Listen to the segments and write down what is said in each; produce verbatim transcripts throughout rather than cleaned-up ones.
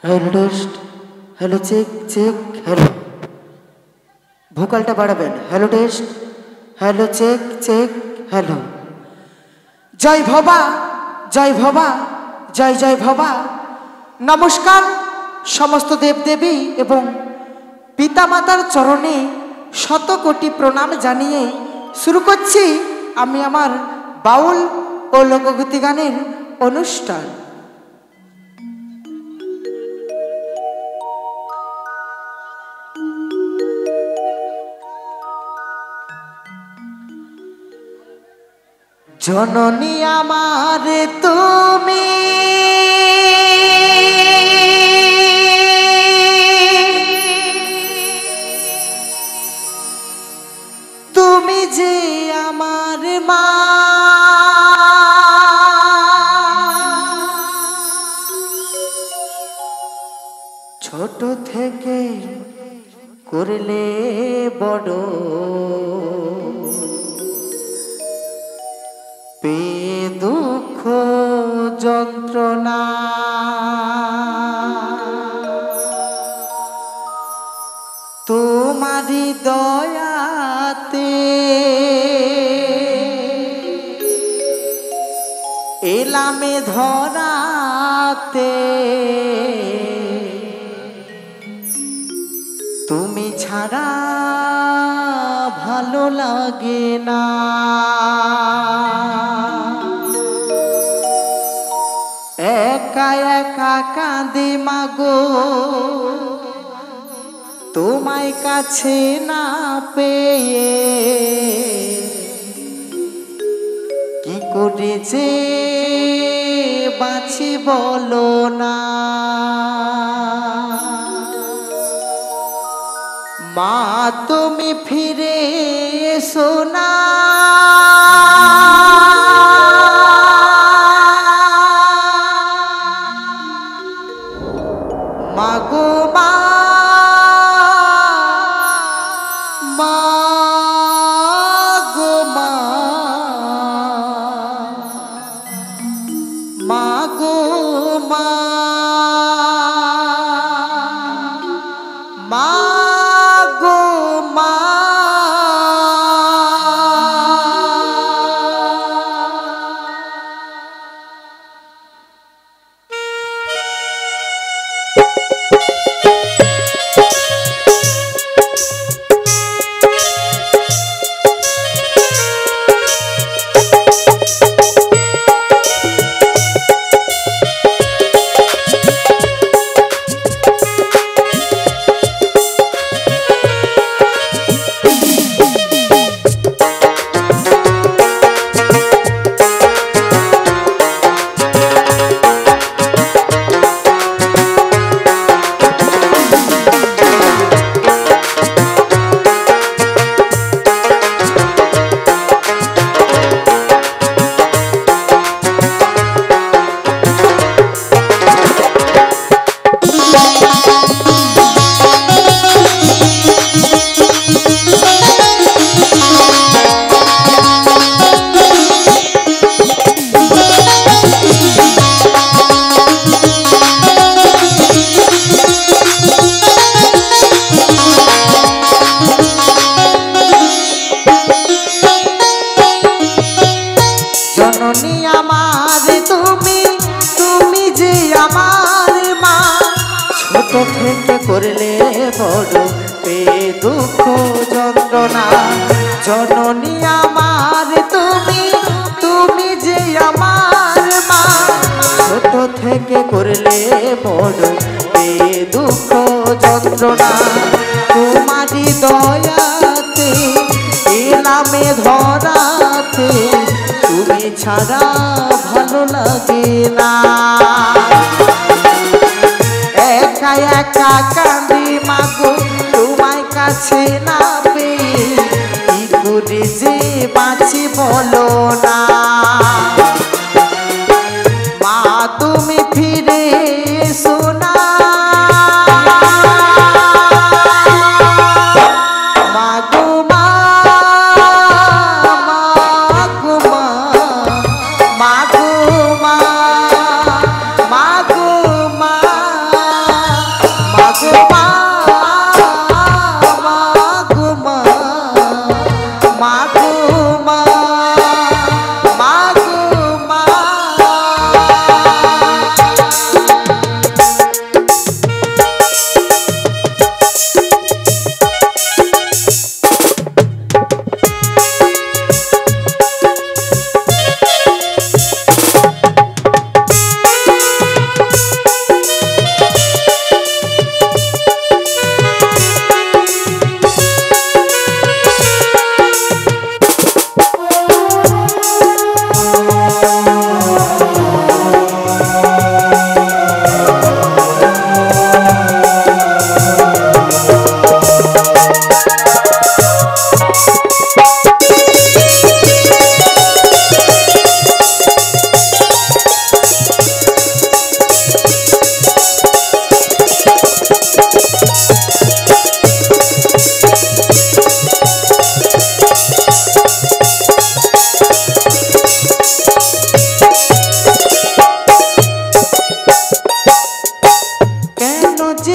Hello test, hello check check, hello ভোকালটা বাড়াবেন। Hello test, hello check check, hello. জয় ভবা, জয় ভবা, জয় জয় ভবা। নমস্কার সমস্ত দেবদেবী এবং পিতামাতার চরণে শত কোটি প্রণাম জানিয়ে শুরু করছি আমি আমার বাউল ও লোকগীতি গানের অনুষ্ঠান। জননী আমার তুমি, তুমি যে আমার মা, ছোট থেকে করলে বড়, পে দুঃখ যন্ত্রণা, তোমারি দয়াতে এলামে ধরাতে, তুমি ছাড়া ভালো লাগে না। একা একা কাঁদে মাগো তোমায় কাছে না পেয়ে, কি করে যে বাঁচি বলো না। মা তুমি ফিরে এসো না, মাগো মা, মাগো মা, মাগো মা, মাগো মা। জননী আমার তুমি, তুমি যে আমার মা, ছোট থেকে করলে বড়, পে দুঃখ যন্ত্রণা। জননী আমার তুমি, তুমি যে আমার মা, ছোট থেকে করলে বড়, পে দুঃখ যন্ত্রণা। তোমারি দয়াতে এলামে ধরাতে, তুমি ছাড়া ভালো লাগে না। একা একা কাঁদি মাগো তোমায় কাছে না পেয়ে, কি করে যে বাঁচি বলো না। মা তুমি ফিরে এসো না, মাগো মা, মাগো মা, মাগো মা, মাগো মা।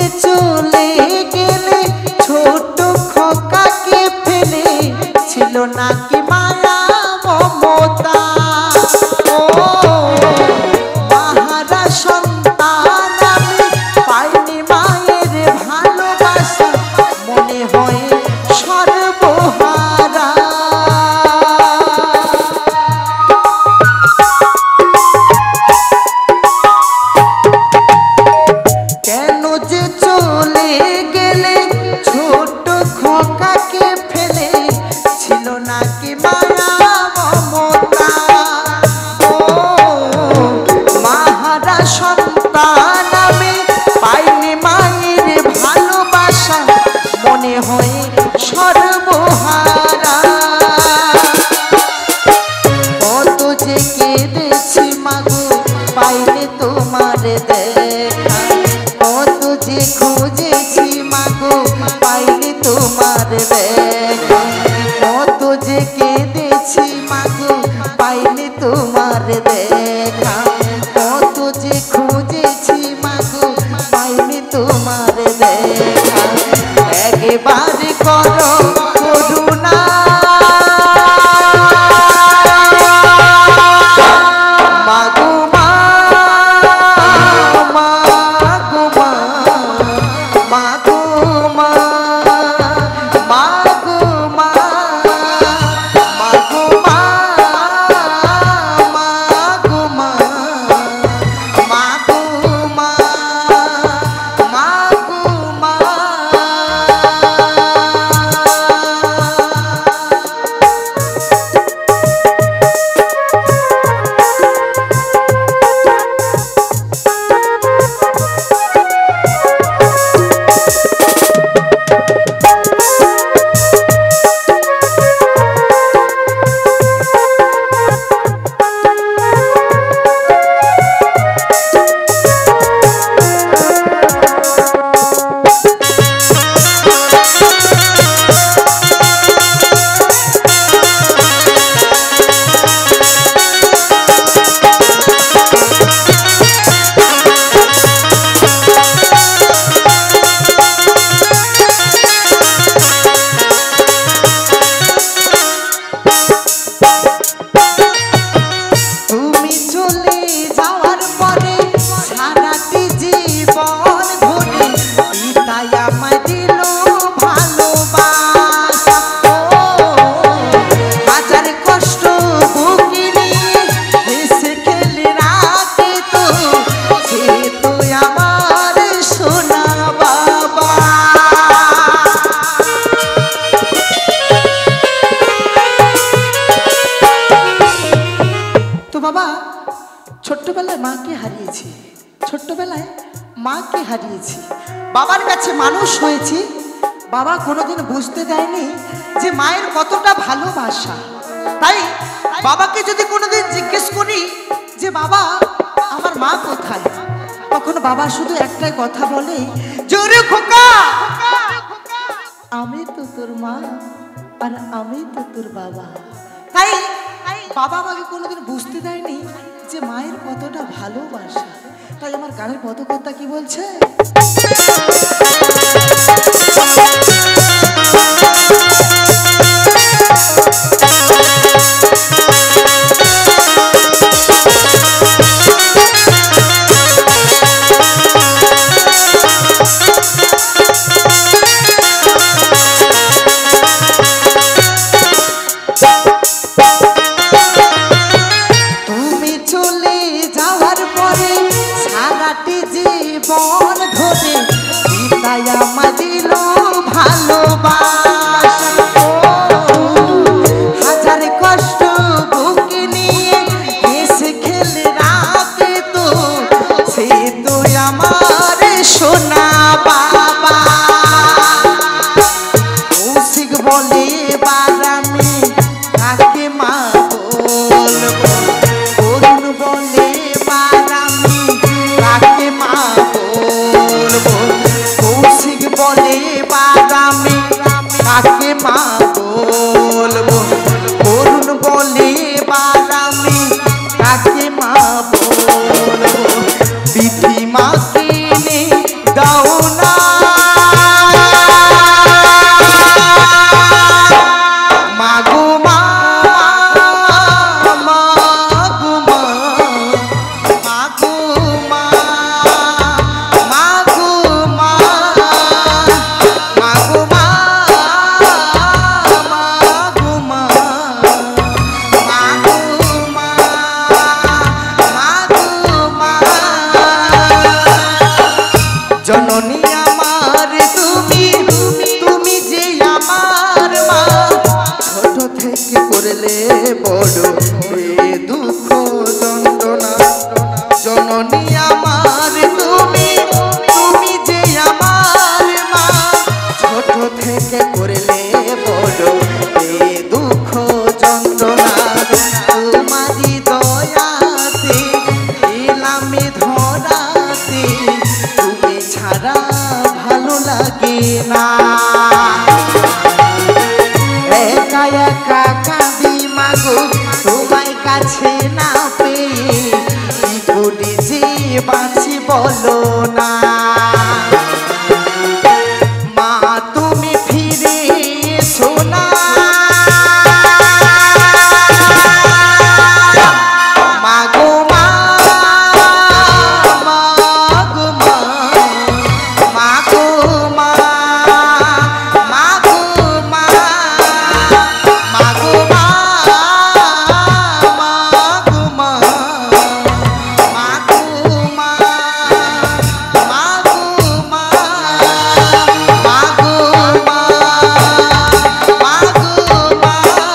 চলে গেলে ছোট খোকাকে ফেলে ছিল নাকি মায়া মমতা ও মাহারা সন্তান আমি পাইনি মায়ের ভালোবাসা মনে হয় সর্বহারা কেন যে চলে গেলে ছোট খোকাকে ফেলে ছিল নাকি মায়া মমতা ও মাহারা সন্তান আমি পাইনি মায়ের ভালোবাসা মনে হয় সর্বহারা কত যে কেঁদেছি মাগো পাইনি তোমার দেখা কত যে খুঁজেছি মাগো পাইনি তোমার দেখা কত যে কেঁদেছি মাগো পাইনি তোমার দেখা কত যে খুঁজেছি মাগো পাইনি তোমার দেখা একবার করো করুণা মাগো মা মাগো মা মাগো মা মাগো মা মাগো মা মাগো মা মাগো মা মাগো মা তুমি চলে যাওয়ার পরে সারাটি জীবন ভরে পিতাই আমায় দিল ভালোবাসা ও হাজার কষ্ট বুকে নিয়ে হেসে খেলে রাতে তো সে তো আমার সোনা বাবা তো বাবা ছোট্টবেলায় মাকে হারিয়েছি ছোট্টবেলায় মাকে হারিয়েছি বাবার কাছে মানুষ হয়েছি বাবা কোনোদিন বুঝতে দেয়নি যে মায়ের কতটা ভালোবাসা তাই বাবাকে যদি কোনোদিন জিজ্ঞেস করি যে বাবা আমার মা কোথায় তখন বাবা শুধু একটাই কথা বলে জোরে খোকা আমি তো তোর মা আর আমি তো তোর বাবা তাই বাবা আমাকে কোনোদিন বুঝতে দেয়নি যে মায়ের কতটা ভালোবাসা তাই আমার গানের পদকর্তা কি বলছে তুমি চলে যাওয়ার পরে সারাটি জীবন ধরে পিতাই আমায় দিল ভালোবাসা ও হাজার কষ্ট বুকে নিয়ে হেসে খেলে রাতে তো সে তো আমার সোনা বাবা কৌশিক বলে এবার আমি কাকে মা বলবো অরুণ বলে এবার আমি কাকে মা বলবো জননী আমার তুমি তুমি যে আমার মা ছোট থেকে করলে বড় এ দুঃখ যন্ত্রণা জননী আমার তুমি তুমি যে আমার মা ছোট থেকে করলে বড় এ দুঃখ যন্ত্রণা তোমারি দয়াতে এলাম ধরাতে তুমি ছাড়া ভালো লাগে না একা একা কাঁদি মাগো তোমায় কাছে না পেয়ে কি করি যে বাঁচি বলো না মা তুমি ফিরে এসো না মাগো মা মাগো মা মাগো মা মাগো মা মাগো মা মাগো মা মাগো মা মাগো মা মাগো মা মাগো মা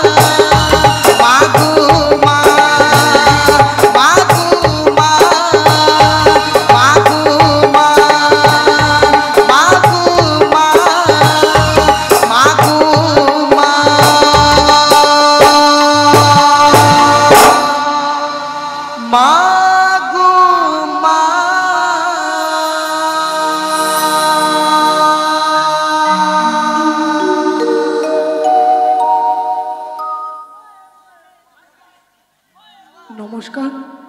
মাগো মা নমস্কার।